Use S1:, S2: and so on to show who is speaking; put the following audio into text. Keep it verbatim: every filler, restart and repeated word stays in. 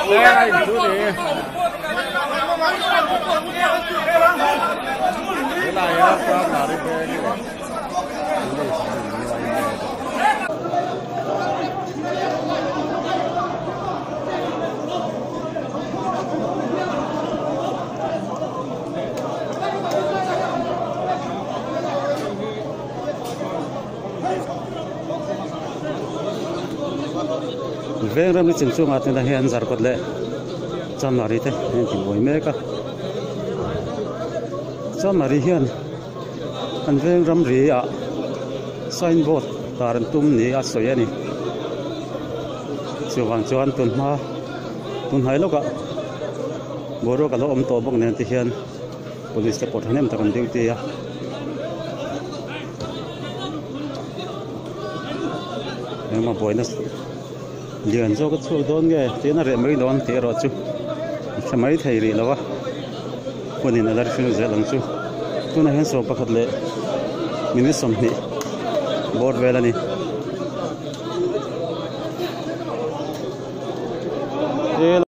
S1: đây này chú thì cái này á con là đi về về làm cái chuyện chung mà tên là hiện giờ cột lệ trăm là đi thế nên chỉ ngồi mê cả trăm là đi hiện anh về làm gì ạ signboard taran tum ni a soya ni chuwang chuan tun ma tun hai loka boro ka lo om to bok nen ti hian police report hanem takan duty a ema boina lian zo ka chu don nge tena re mai don te ro chu samai thei ri lawa ponin alar filu zelang chu tuna hen so pakhat le mini somni board velani